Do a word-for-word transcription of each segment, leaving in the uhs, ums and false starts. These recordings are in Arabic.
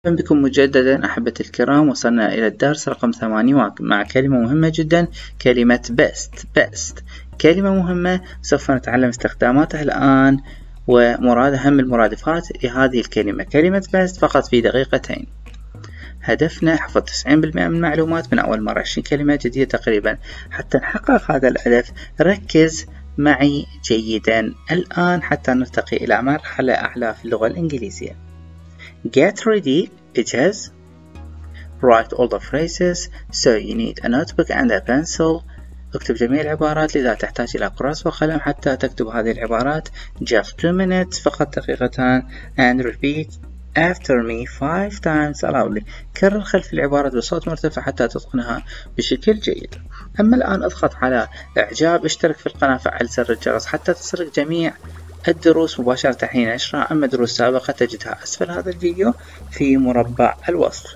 أهلا بكم مجددا أحبتي الكرام. وصلنا إلى الدرس رقم ثمانية مع كلمة مهمة جدا، كلمة best. best كلمة مهمة سوف نتعلم استخداماتها الآن ومراد أهم المرادفات لهذه الكلمة. كلمة best فقط في دقيقتين. هدفنا حفظ تسعين بالمئة من المعلومات من أول مرة، عشرين كلمة جديدة تقريبا. حتى نحقق هذا الهدف ركز معي جيدا الآن حتى نرتقي إلى مرحلة أعلى في اللغة الإنجليزية. Get ready bitches. Write all the phrases, so you need a notebook and a pencil. اكتب جميع العبارات، لذا تحتاج إلى كراس وقلم حتى تكتب هذه العبارات. Just two minutes، فقط دقيقتان. And repeat after me five times loudly. كرر خلف العبارات بصوت مرتفع حتى تتقنها بشكل جيد. أما الآن اضغط على إعجاب، اشترك في القناة، فعل زر الجرس حتى تصلك جميع الدروس مباشرة حين نشرها. أما دروس سابقة تجدها أسفل هذا الفيديو في مربع الوصف.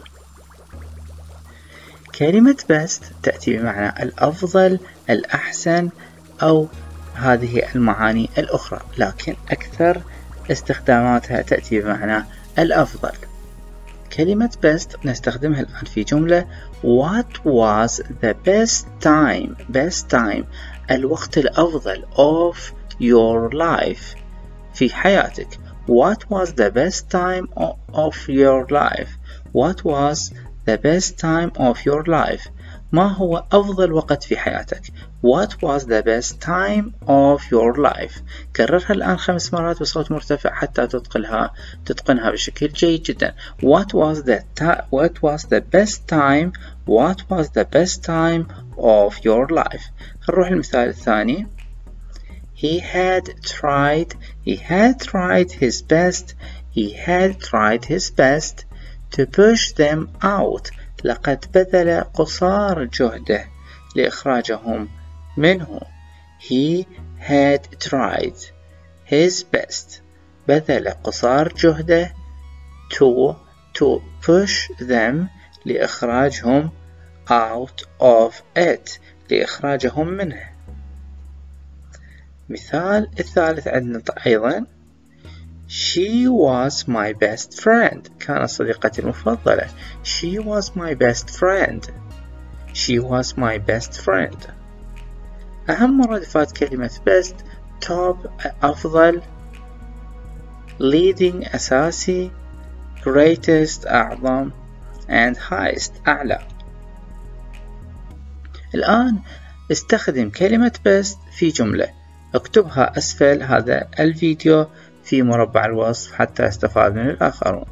كلمة best تأتي بمعنى الأفضل، الأحسن، أو هذه المعاني الأخرى، لكن أكثر استخداماتها تأتي بمعنى الأفضل. كلمة best نستخدمها الآن في جملة What was the best time? best time الوقت الأفضل of your life في حياتك. What was the best time of your life? What was the best time of your life? ما هو أفضل وقت في حياتك؟ What was the best time of your life? كررها الآن خمس مرات بصوت مرتفع حتى تتقنها تتقنها بشكل جيد جدا. What was the What was the best time? What was the best time of your life? نروح المثال الثاني. He had tried, he had tried his best, he had tried his best to push them out. لقد بذل قصارى جهده لإخراجهم منه. He had tried his best. بذل قصارى جهده to to push them لإخراجهم out of it لإخراجهم منه. مثال الثالث عندنا أيضا. She was my best friend. كانت صديقتي المفضلة. She was my best friend. She was my best friend. أهم مرادفات كلمة best top أفضل، leading أساسي، greatest أعظم، and highest أعلى. الآن استخدم كلمة best في جملة. اكتبها أسفل هذا الفيديو في مربع الوصف حتى يستفاد منه الآخرون.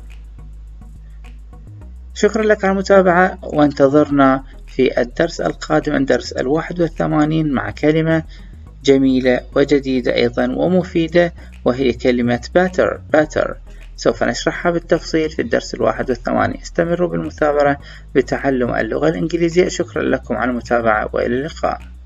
شكرا لك على المتابعة، وانتظرنا في الدرس القادم، الدرس الواحد والثمانين، مع كلمة جميلة وجديدة أيضا ومفيدة، وهي كلمة better. better سوف نشرحها بالتفصيل في الدرس الواحد والثمانين. استمروا بالمثابرة بتعلم اللغة الإنجليزية. شكرا لكم على المتابعة وإلى اللقاء.